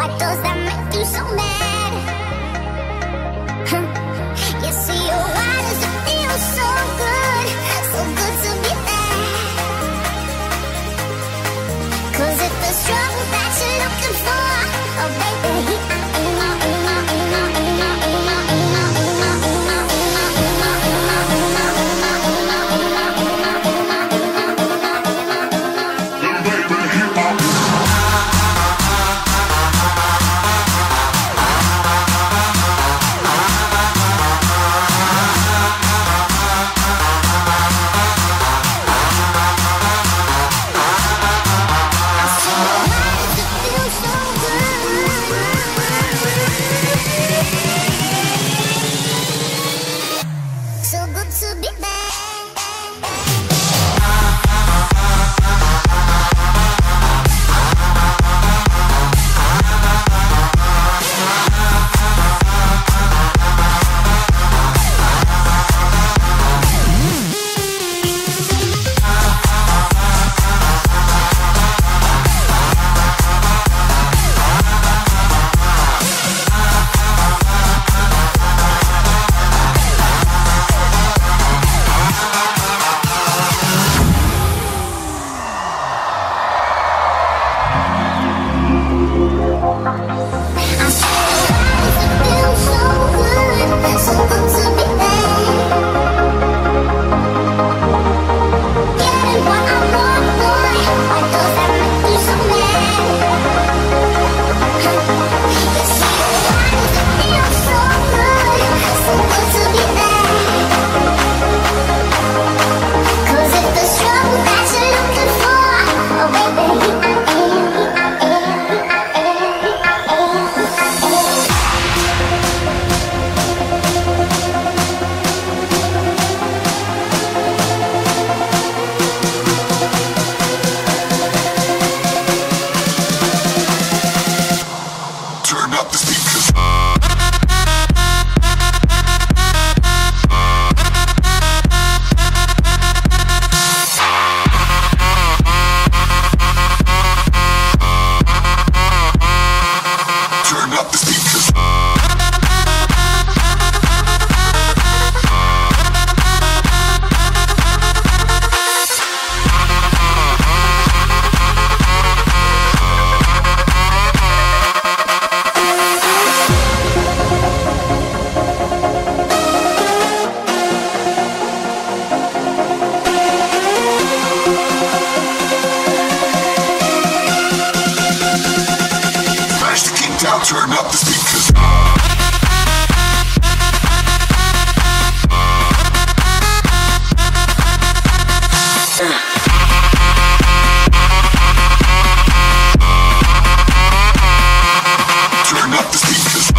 What does that make you so mad? You see, why does it feel so good? So good to be bad. 'Cause if the struggle that you're looking for, oh baby, turn up the speakers. Turn up the speakers.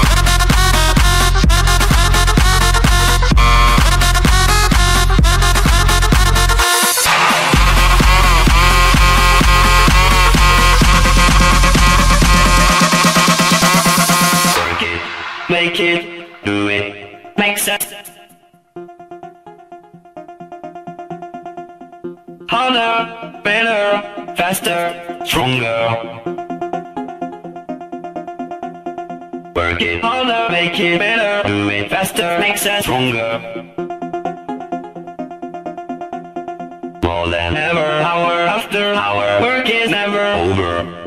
Make it, do it, make sense. Harder, better, faster, stronger. Work it harder, make it better, do it faster, makes us stronger. More than ever, hour after hour, work is never over.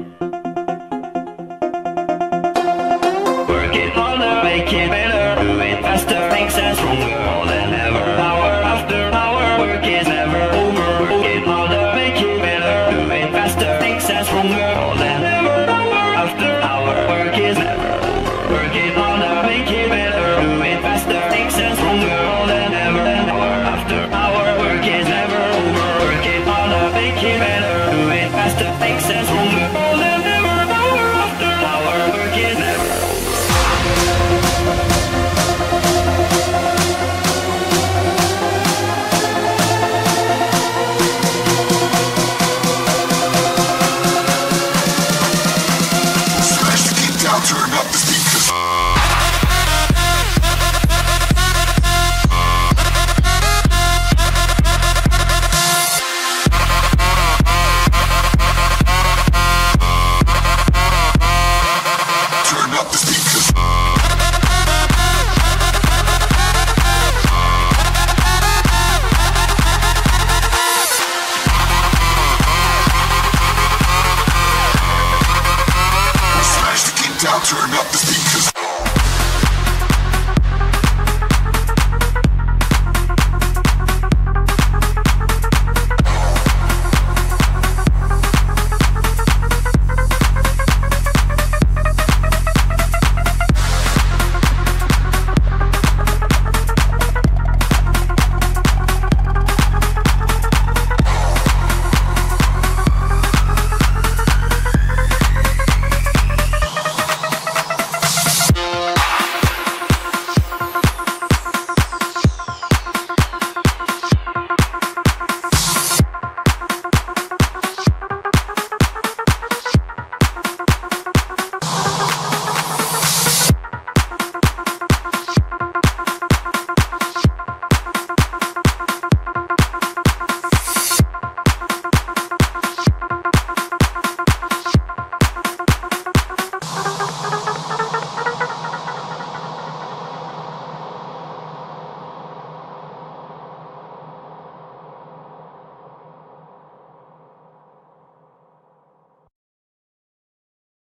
Make it better, do it faster, makes us stronger. More than ever, hour after hour, work is never over. Work it harder, make it better, do it faster, makes us stronger. More than ever, hour after hour, work is never over. Work it harder, make it better, do it faster, makes us stronger. More than ever, hour after hour, work is never over. Work it harder, make it better, do it faster, makes us stronger. More than ever, hour after hour, work is never over. Now turn up the speakers.